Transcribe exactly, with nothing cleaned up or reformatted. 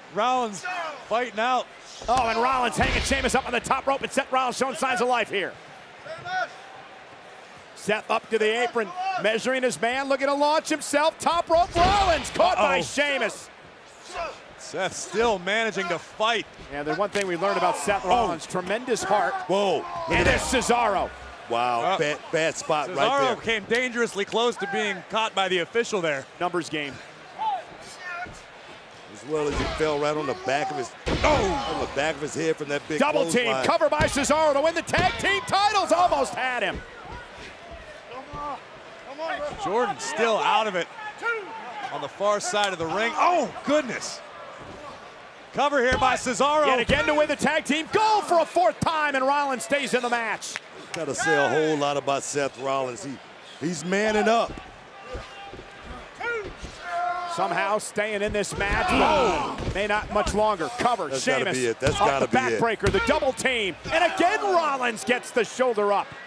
Rollins fighting out. Oh, and Rollins hanging Sheamus up on the top rope, and Seth Rollins showing signs of life here. Seth up to the apron, measuring his man, looking to launch himself. Top rope, Rollins caught Uh-oh. by Sheamus. Seth still managing to fight. And the one thing we learned about Seth Rollins, oh. tremendous heart. Whoa. And there's Cesaro. Wow, Uh, bad, bad spot Cesaro right there. came dangerously close to being caught by the official there. Numbers game. As well as he fell right on the back of his, oh, on the back of his head from that big Double team, clothesline. cover by Cesaro to win the tag team titles. Almost had him. Jordan still out of it on the far side of the ring. Oh, goodness. Cover here by Cesaro. Yet again to win the tag team. Goal for a fourth time, and Rollins stays in the match. Gotta say a whole lot about Seth Rollins. He, he's manning up. Somehow staying in this match. Oh, may not much longer. Cover, That's Sheamus. gotta be it. That's off gotta the be it. backbreaker, the double team. And again, Rollins gets the shoulder up.